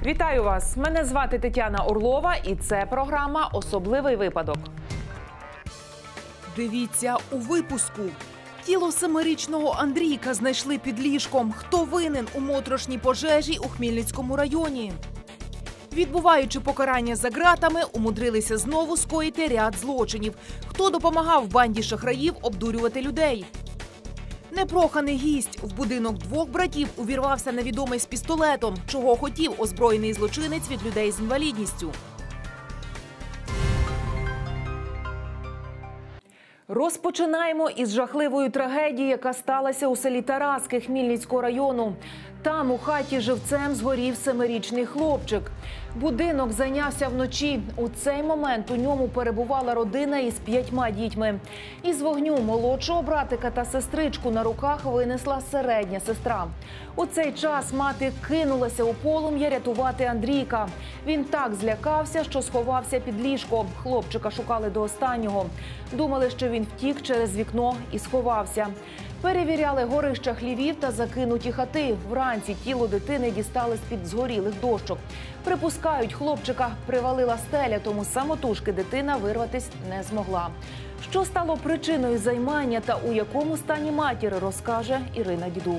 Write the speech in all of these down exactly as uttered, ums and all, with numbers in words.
Вітаю вас! Мене звати Тетяна Орлова і це програма «Особливий випадок». Дивіться у випуску. Тіло семирічного Андрійка знайшли під ліжком. Хто винен у моторошній пожежі у Хмельницькому районі? Відбуваючи покарання за ґратами, умудрилися знову скоїти ряд злочинів. Хто допомагав банді шахраїв обдурювати людей? Непроханий гість. В будинок двох братів увірвався невідомий з пістолетом. Чого хотів озброєний злочинець від людей з інвалідністю? Розпочинаємо із жахливої трагедії, яка сталася у селі Тараски Хмельницького району. Там у хаті живцем згорів семирічний хлопчик. Будинок зайнявся вночі. У цей момент у ньому перебувала родина із п'ятьма дітьми. Із вогню молодшого братика та сестричку на руках винесла середня сестра. У цей час мати кинулася у полум'я рятувати Андрійка. Він так злякався, що сховався під ліжко. Хлопчика шукали до останнього. Думали, що він втік через вікно і сховався. Перевіряли горища хлівів та закинуті хати. Вранці тіло дитини дістали з-під згорілих дощок. Припускають, хлопчика привалила стеля, тому самотужки дитина вирватись не змогла. Що стало причиною займання та у якому стані матір, розкаже Ірина Дідух.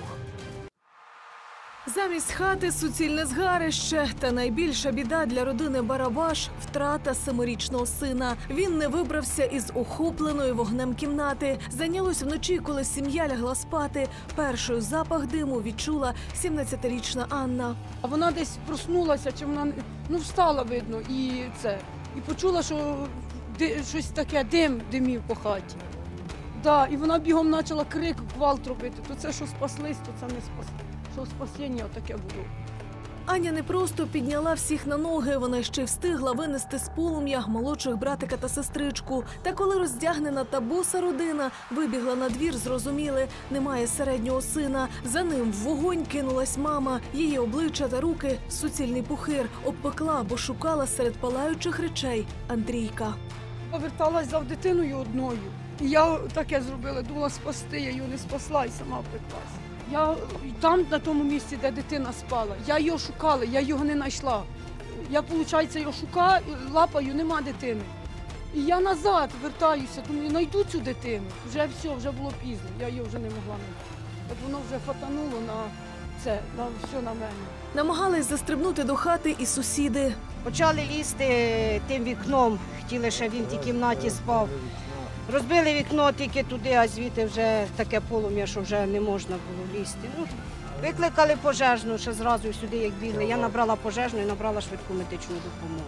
Замість хати – суцільне згарище. Та найбільша біда для родини Барабаш – втрата семирічного сина. Він не вибрався із охопленої вогнем кімнати. Зайнялось вночі, коли сім'я лягла спати. Першою запах диму відчула сімнадцятирічна Анна. А вона десь проснулася, чи вона, ну, встала, видно, і це. І почула, що ди, щось таке, дим димів по хаті. Да, і вона бігом почала крик, гвалт робити. То це, що спаслись, то це не спаслись. Що спасіння таке було. Аня не просто підняла всіх на ноги, вона ще й встигла винести з полум'я молодших братика та сестричку. Та коли роздягнена та боса родина вибігла на двір, зрозуміли – немає середнього сина. За ним в вогонь кинулась мама. Її обличчя та руки – суцільний пухир. Обпекла, бо шукала серед палаючих речей Андрійка. Поверталась за дитиною одною. І я таке зробила, думала спасти, я її не спасла і сама впеклась. Я там, на тому місці, де дитина спала, я його шукала, я його не знайшла. Я, виходить, його шукаю, лапаю, нема дитини. І я назад вертаюся, думаю, знайду цю дитину. Вже все, вже було пізно, я її вже не могла знайти. От воно вже фатануло на це, на все на мене. Намагались застрибнути до хати і сусіди. Почали лізти тим вікном, хотіли, щоб він в тій кімнаті спав. Розбили вікно тільки туди, а звідти вже таке полум'я, що вже не можна було лізти. Ну, викликали пожежну, ще зразу сюди, як бігли. Я набрала пожежну і набрала швидку медичну допомогу.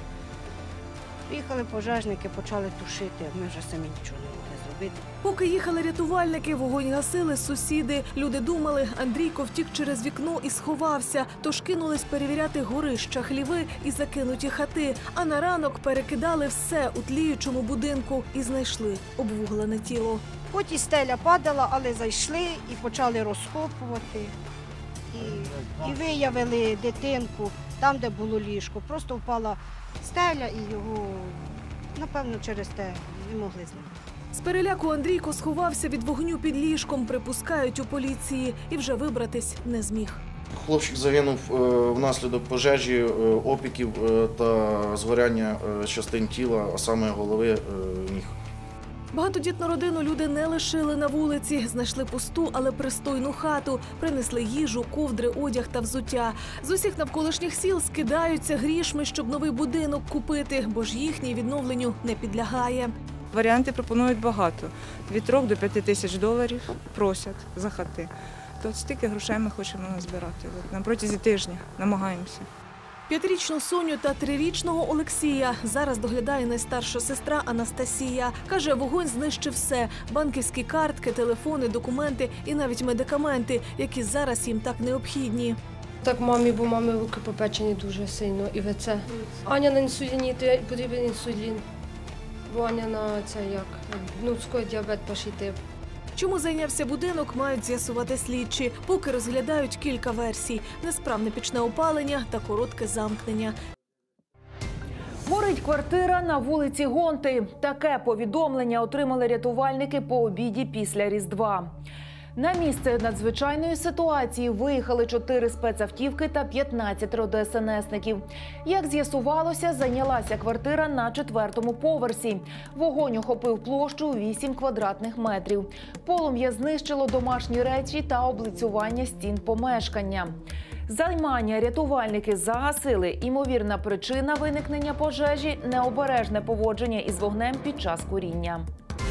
Приїхали пожежники, почали тушити, ми вже самі нічого не могли зробити. Поки їхали рятувальники, вогонь гасили сусіди. Люди думали, Андрійко втік через вікно і сховався, тож кинулись перевіряти горища, хліви і закинуті хати. А на ранок перекидали все у тліючому будинку і знайшли обвуглене тіло. Хоч і стеля падала, але зайшли і почали розкопувати. І, і виявили дитинку там, де було ліжко. Просто впала стеля і його, напевно, через те не могли знайти. З переляку Андрійко сховався від вогню під ліжком, припускають у поліції, і вже вибратись не зміг. Хлопчик загинув внаслідок пожежі, опіків та згоряння частин тіла, а саме голови, ніг. Багатодітну родину люди не лишили на вулиці, знайшли пусту, але пристойну хату, принесли їжу, ковдри, одяг та взуття. З усіх навколишніх сіл скидаються грішми, щоб новий будинок купити, бо ж їхній відновленню не підлягає. Варіанти пропонують багато. Від трьох до п'яти тисяч доларів просять за хати. То стільки грошей ми хочемо назбирати. На протязі тижня намагаємося. П'ятирічну Соню та трирічного Олексія зараз доглядає найстарша сестра Анастасія. Каже, вогонь знищив все – банківські картки, телефони, документи і навіть медикаменти, які зараз їм так необхідні. Так мамі, бо мамі руки попечені дуже сильно і ВЦ. Аня на інсуліні, то потрібен інсулін. Бо Аня на це як, ну, скоро діабет перший тип. Чому зайнявся будинок, мають з'ясувати слідчі. Поки розглядають кілька версій – несправне пічне опалення та коротке замкнення. Горить квартира на вулиці Гонти. Таке повідомлення отримали рятувальники по обіді після Різдва. На місце надзвичайної ситуації виїхали чотири спецавтівки та п'ятнадцять ДСНСників. Як з'ясувалося, зайнялася квартира на четвертому поверсі. Вогонь охопив площу у вісім квадратних метрів. Полум'я знищило домашні речі та облицювання стін помешкання. Займання рятувальники загасили. Імовірна причина виникнення пожежі – необережне поводження із вогнем під час куріння.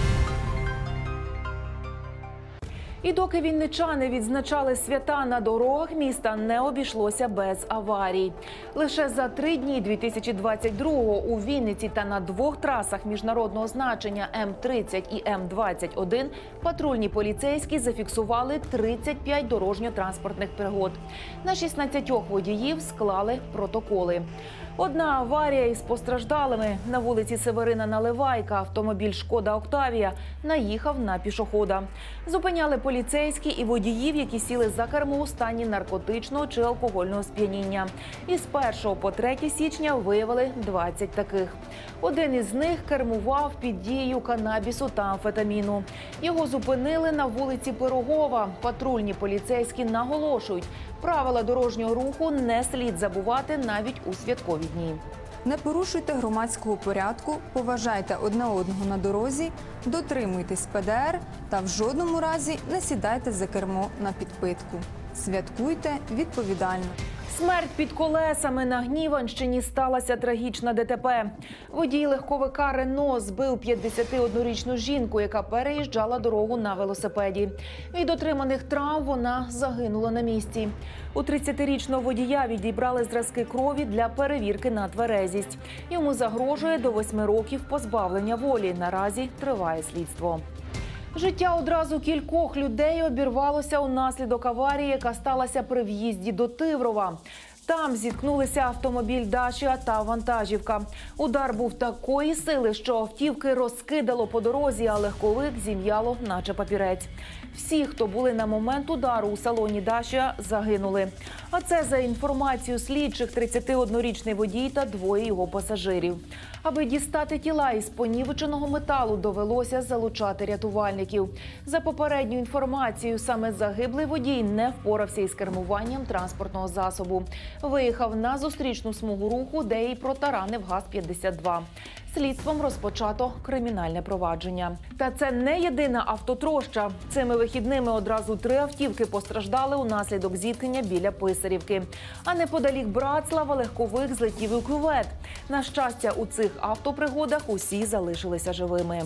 І доки вінничани відзначали свята, на дорогах міста не обійшлося без аварій. Лише за три дні дві тисячі двадцять другого у Вінниці та на двох трасах міжнародного значення М тридцять і М двадцять один патрульні поліцейські зафіксували тридцять п'ять дорожньо-транспортних пригод. На шістнадцятьох водіїв склали протоколи. Одна аварія із постраждалими. На вулиці Северина Наливайка автомобіль «Шкода Октавія» наїхав на пішохода. Зупиняли поліцейські і водіїв, які сіли за кермо у стані наркотичного чи алкогольного сп'яніння. Із першого по третє січня виявили двадцять таких. Один із них кермував під дією канабісу та амфетаміну. Його зупинили на вулиці Пирогова. Патрульні поліцейські наголошують, правила дорожнього руху не слід забувати навіть у святкові дні. Не порушуйте громадського порядку, поважайте одне одного на дорозі, дотримуйтесь Пе Де Ер та в жодному разі не сідайте за кермо на підпитку. Святкуйте відповідально. Смерть під колесами. На Гніванщині сталася трагічна Де Те Пе. Водій легковика «Рено» збив п'ятдесятиоднорічну жінку, яка переїжджала дорогу на велосипеді. Від отриманих травм вона загинула на місці. У тридцятирічного водія відібрали зразки крові для перевірки на тверезість. Йому загрожує до восьми років позбавлення волі. Наразі триває слідство. Життя одразу кількох людей обірвалося унаслідок аварії, яка сталася при в'їзді до Тиврова. Там зіткнулися автомобіль «Дача» та вантажівка. Удар був такої сили, що автівки розкидало по дорозі, а легковик зім'яло, наче папірець. Всі, хто були на момент удару у салоні «Дача», загинули. А це, за інформацією слідчих, тридцятиоднорічний водій та двоє його пасажирів. Аби дістати тіла із понівеченого металу, довелося залучати рятувальників. За попередньою інформацією, саме загиблий водій не впорався із кермуванням транспортного засобу. Виїхав на зустрічну смугу руху, де й протаранив ГАЗ п'ятдесят два. Слідством розпочато кримінальне провадження. Та це не єдина автотроща. Цими вихідними одразу три автівки постраждали унаслідок зіткнення біля Писарівки. А неподалік Братслава легковик злетів у кювет. На щастя, у цих автопригодах усі залишилися живими.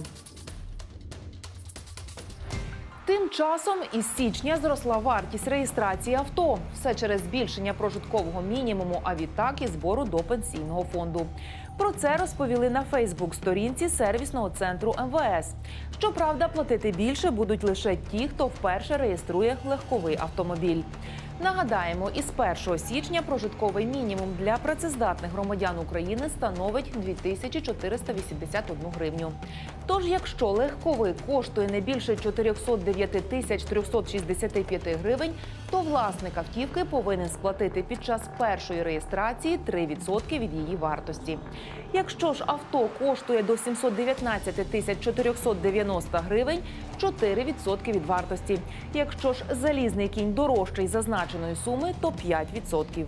Тим часом із січня зросла вартість реєстрації авто. Все через збільшення прожиткового мінімуму, а відтак і збору до пенсійного фонду. Про це розповіли на Фейсбук-сторінці сервісного центру Ем Ве Ес. Щоправда, платити більше будуть лише ті, хто вперше реєструє легковий автомобіль. Нагадаємо, із першого січня прожитковий мінімум для працездатних громадян України становить дві тисячі чотириста вісімдесят одну гривню. Тож, якщо легковий коштує не більше чотириста дев'ять тисяч триста шістдесят п'ять гривень, то власник автівки повинен сплатити під час першої реєстрації три відсотки від її вартості. Якщо ж авто коштує до сімсот дев'ятнадцять тисяч чотириста дев'яносто гривень – чотири відсотки від вартості. Якщо ж залізний кінь дорожчий зазначеної суми, то п'ять відсотків.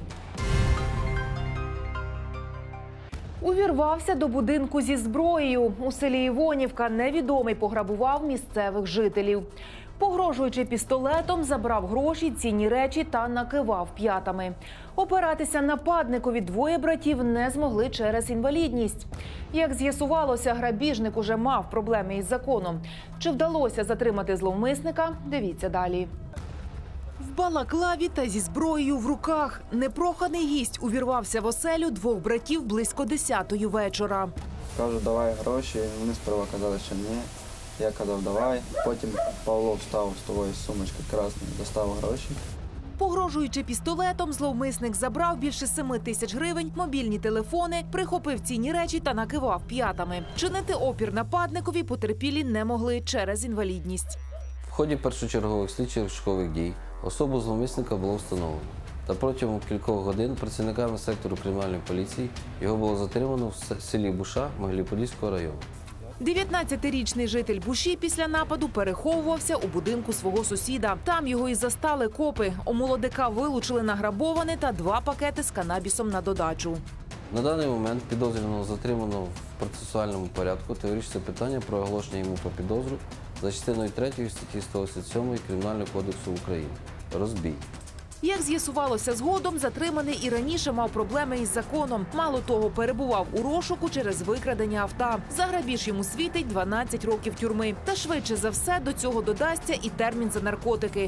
Увірвався до будинку зі зброєю. У селі Івонівка невідомий пограбував місцевих жителів. Погрожуючи пістолетом, забрав гроші, цінні речі та накивав п'ятами. Опиратися нападникові двоє братів не змогли через інвалідність. Як з'ясувалося, грабіжник уже мав проблеми із законом. Чи вдалося затримати зловмисника – дивіться далі. В балаклаві та зі зброєю в руках непроханий гість увірвався в оселю двох братів близько десятої вечора. Кажу, давай гроші, вони сперва казали, що ні. Я казав, давай. Потім Павло встав з того з сумочки красної, достав гроші. Погрожуючи пістолетом, зловмисник забрав більше семи тисяч гривень, мобільні телефони, прихопив цінні речі та накивав п'ятами. Чинити опір нападникові потерпілі не могли через інвалідність. В ході першочергових слідчих розшукових дій особу зловмисника було встановлено. Та протягом кількох годин працівниками сектору кримінальної поліції його було затримано в селі Буша Могилів-Подільського району. дев'ятнадцятирічний житель Буші після нападу переховувався у будинку свого сусіда. Там його і застали копи. У молодика вилучили награбоване та два пакети з канабісом на додачу. На даний момент підозрюваного затримано в процесуальному порядку та вирішується питання про оголошення йому про підозру за частиною третьої статті сто вісімдесят сьомої Кримінального кодексу України. Розбій. Як з'ясувалося згодом, затриманий і раніше мав проблеми із законом. Мало того, перебував у розшуку через викрадення авто. За грабіж йому світить дванадцять років тюрми. Та швидше за все до цього додасться і термін за наркотики.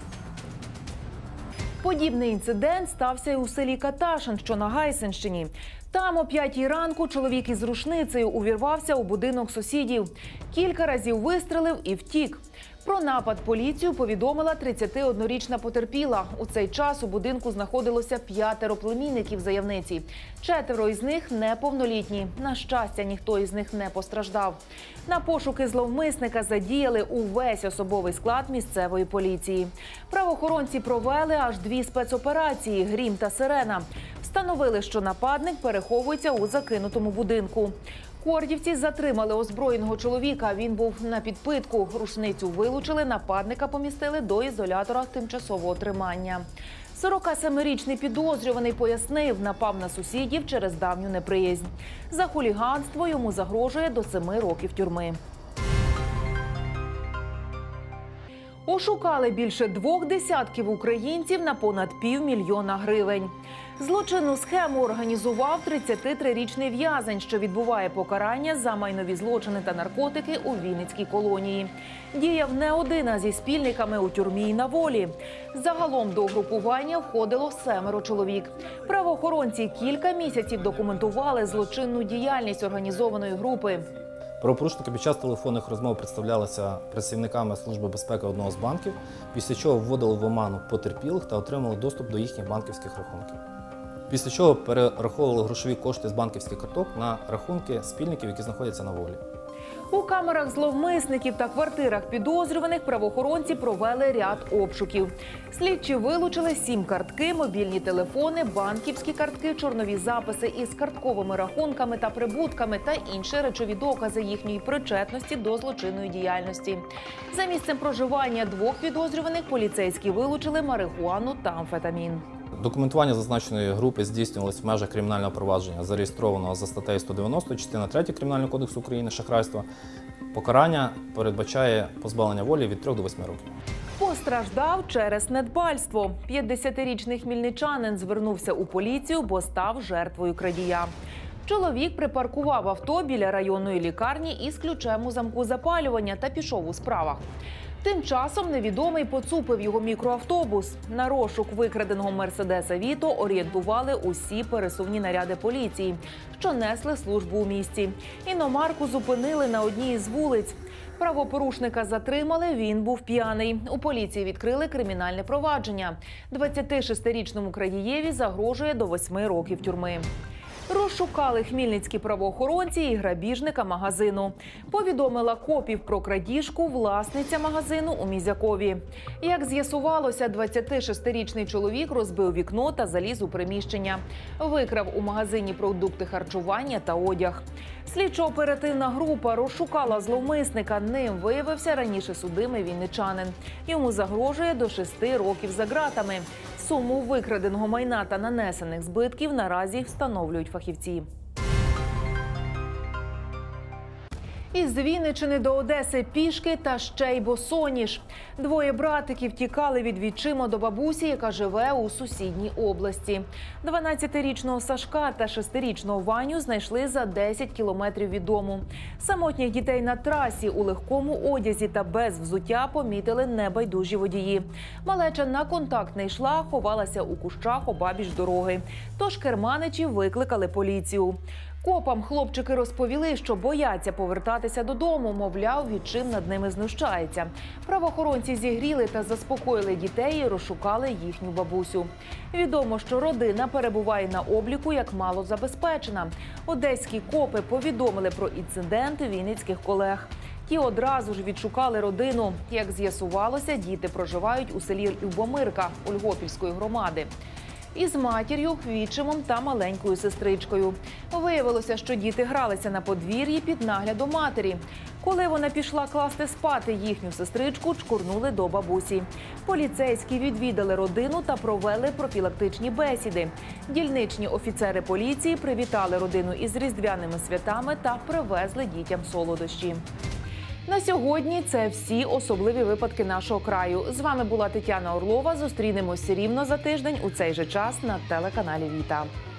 Подібний інцидент стався і у селі Каташин, що на Гайсинщині. Там о п'ятій ранку чоловік із рушницею увірвався у будинок сусідів. Кілька разів вистрелив і втік. Про напад поліцію повідомила тридцятиоднорічна потерпіла. У цей час у будинку знаходилося п'ятеро племінників заявниці. Четверо із них неповнолітні. На щастя, ніхто із них не постраждав. На пошуки зловмисника задіяли увесь особовий склад місцевої поліції. Правоохоронці провели аж дві спецоперації «Грім» та «Сирена». Встановили, що нападник переховується у закинутому будинку. Кордівці затримали озброєного чоловіка. Він був на підпитку. Рушницю вилучили, нападника помістили до ізолятора тимчасового тримання. сорокасемирічний підозрюваний пояснив, напав на сусідів через давню неприязнь. За хуліганство йому загрожує до семи років тюрми. Ошукали більше двох десятків українців на понад півмільйона гривень. Злочинну схему організував тридцятитрирічний в'язень, що відбуває покарання за майнові злочини та наркотики у Вінницькій колонії. Діяв не один, а зі спільниками у тюрмі і на волі. Загалом до угрупування входило семеро чоловік. Правоохоронці кілька місяців документували злочинну діяльність організованої групи. Правопорушники під час телефонних розмов представлялися працівниками Служби безпеки одного з банків, після чого вводили в оману потерпілих та отримали доступ до їхніх банківських рахунків. Після чого перераховували грошові кошти з банківських карток на рахунки спільників, які знаходяться на волі. У камерах зловмисників та квартирах підозрюваних правоохоронці провели ряд обшуків. Слідчі вилучили сім картки, мобільні телефони, банківські картки, чорнові записи із картковими рахунками та прибутками та інші речові докази їхньої причетності до злочинної діяльності. За місцем проживання двох підозрюваних поліцейські вилучили марихуану та амфетамін. Документування зазначеної групи здійснювалось в межах кримінального провадження, зареєстрованого за статтею сто дев'яносто, частина третя Кримінального кодексу України «Шахрайство». Покарання передбачає позбавлення волі від трьох до восьми років. Постраждав через недбальство. п'ятдесятирічний хмельничанин звернувся у поліцію, бо став жертвою крадія. Чоловік припаркував авто біля районної лікарні із ключем у замку запалювання та пішов у справах. Тим часом невідомий поцупив його мікроавтобус. На розшук викраденого Мерседеса Віто орієнтували усі пересувні наряди поліції, що несли службу у місті. Іномарку зупинили на одній із вулиць. Правопорушника затримали, він був п'яний. У поліції відкрили кримінальне провадження. двадцятишестирічному крадієві загрожує до восьми років тюрми. Розшукали хмельницькі правоохоронці і грабіжника магазину. Повідомила копів про крадіжку власниця магазину у Мізякові. Як з'ясувалося, двадцятишестирічний чоловік розбив вікно та заліз у приміщення. Викрав у магазині продукти харчування та одяг. Слідчо-оперативна група розшукала зловмисника. Ним виявився раніше судимий вінничанин. Йому загрожує до шести років за ґратами. Суму викраденого майна та нанесених збитків наразі встановлюють фахівці. Із Вінниччини до Одеси пішки та ще й босоніж. Двоє братиків тікали від відчима до бабусі, яка живе у сусідній області. дванадцятирічного Сашка та шестирічного Ваню знайшли за десять кілометрів від дому. Самотніх дітей на трасі у легкому одязі та без взуття помітили небайдужі водії. Малеча на контакт не йшла, ховалася у кущах обабіч дороги. Тож керманичі викликали поліцію. Копам хлопчики розповіли, що бояться повертатися додому, мовляв, відчим над ними знущається. Правоохоронці зігріли та заспокоїли дітей і розшукали їхню бабусю. Відомо, що родина перебуває на обліку як малозабезпечена. Одеські копи повідомили про інцидент вінницьких колег. Ті одразу ж відшукали родину. Як з'ясувалося, діти проживають у селі Любомирка Ольгопільської громади. із матір'ю, відчимом та маленькою сестричкою. Виявилося, що діти гралися на подвір'ї під наглядом матері. Коли вона пішла класти спати їхню сестричку, чкурнули до бабусі. Поліцейські відвідали родину та провели профілактичні бесіди. Дільничні офіцери поліції привітали родину із різдвяними святами та привезли дітям солодощі. На сьогодні це всі особливі випадки нашого краю. З вами була Тетяна Орлова. Зустрінемося рівно за тиждень у цей же час на телеканалі Віта.